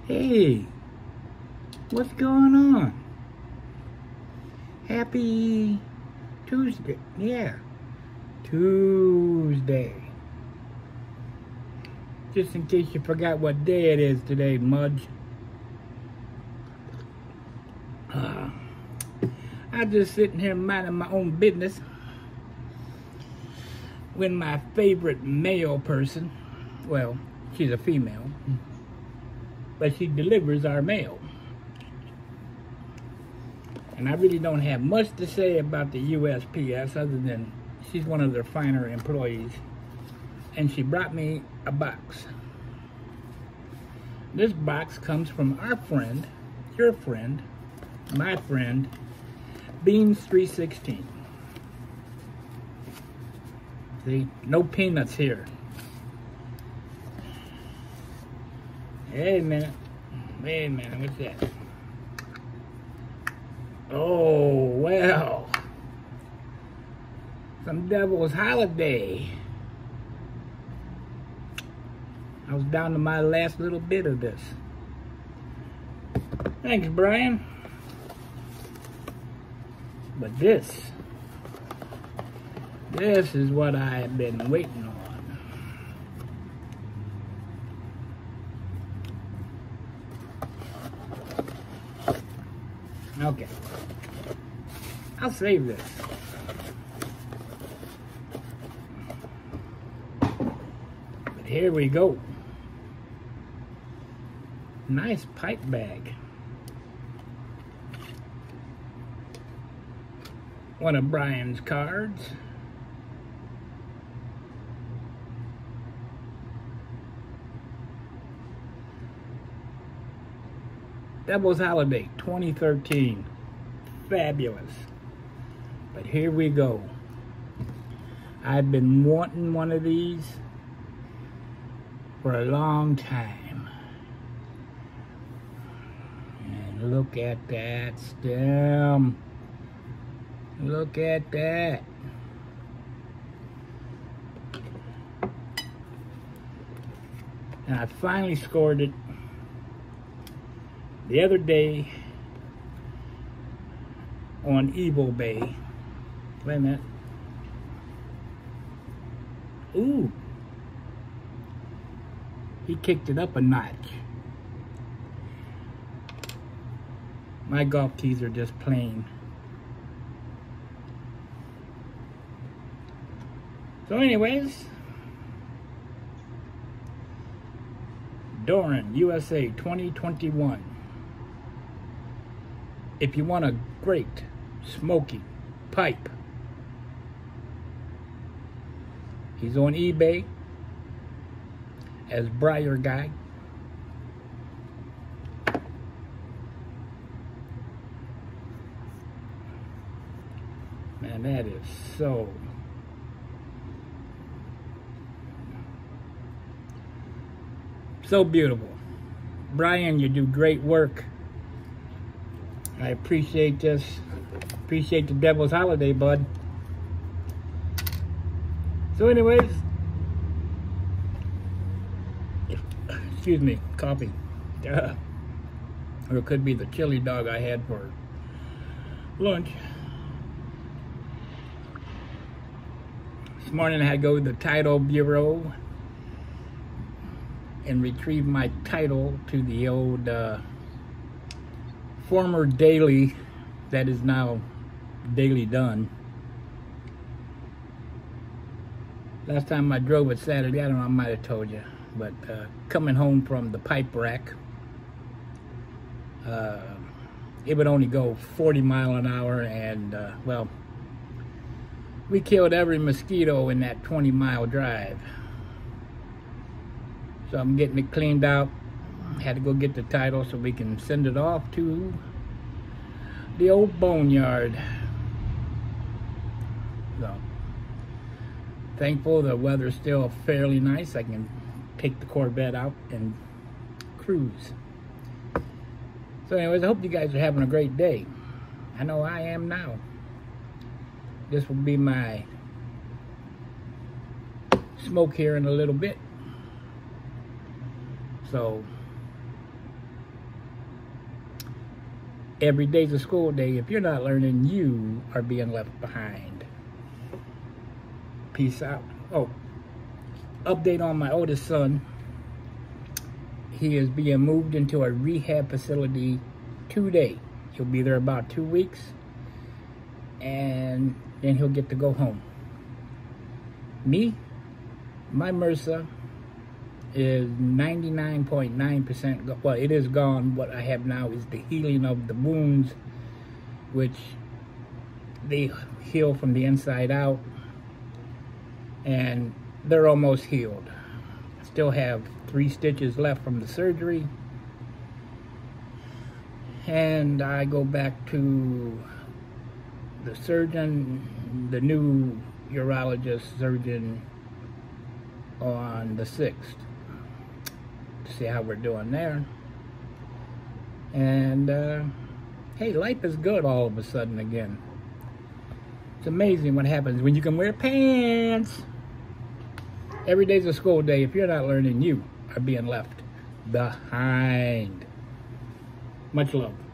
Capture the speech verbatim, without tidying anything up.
Hey, what's going on? Happy Tuesday. Yeah, Tuesday. Just in case you forgot what day it is today, Mudge. Uh, I'm just sitting here minding my own business when my favorite male person, well, she's a female, but she delivers our mail. And I really don't have much to say about the U S P S other than she's one of their finer employees. And she brought me a box. This box comes from our friend, your friend, my friend, Beans three sixteen. See, no peanuts here. Wait a minute. Wait a minute. What's that? Oh, well. Some devil's holiday. I was down to my last little bit of this. Thanks, Brian. But this, this is what I have been waiting on. Okay, I'll save this. But here we go. Nice pipe bag. One of Brian's cards. Devil's Holiday twenty thirteen. Fabulous. But here we go. I've been wanting one of these for a long time. And look at that stem. Look at that. And I finally scored it the other day on Evo Bay. Wait a minute. Ooh. He kicked it up a notch. My golf keys are just plain. So anyways, Doran, U S A twenty twenty-one. If you want a great smoky pipe, he's on eBay as Briar Guy. Man, that is so so beautiful. Brian, you do great work. I appreciate this. Appreciate the Devil's Holiday, bud. So anyways, excuse me, coffee. Uh, or it could be the chili dog I had for lunch. This morning I had to go to the title bureau and retrieve my title to the old uh, former Daily that is now Daily Done. Last time I drove it Saturday, I don't know, I might have told you, but uh, coming home from the pipe rack, uh, it would only go forty mile an hour, and uh, well, we killed every mosquito in that twenty mile drive. So I'm getting it cleaned out. Had to go get the title so we can send it off to the old boneyard. So, thankful the weather's still fairly nice. I can take the Corvette out and cruise. So anyways, I hope you guys are having a great day. I know I am now. This will be my smoke here in a little bit. So Every day's a school day. If you're not learning, you are being left behind. Peace out. Oh, update on my oldest son. He is being moved into a rehab facility today. He'll be there about two weeks, and then he'll get to go home. Me, my MRSA is ninety-nine point nine percent, well, it is gone. What I have now is the healing of the wounds, which they heal from the inside out, and they're almost healed. I still have three stitches left from the surgery, and I go back to the surgeon, the new urologist surgeon, on the sixth to see how we're doing there. And uh, hey, life is good all of a sudden again. It's amazing what happens when you can wear pants. Every day's a school day. If you're not learning, you are being left behind. Much love.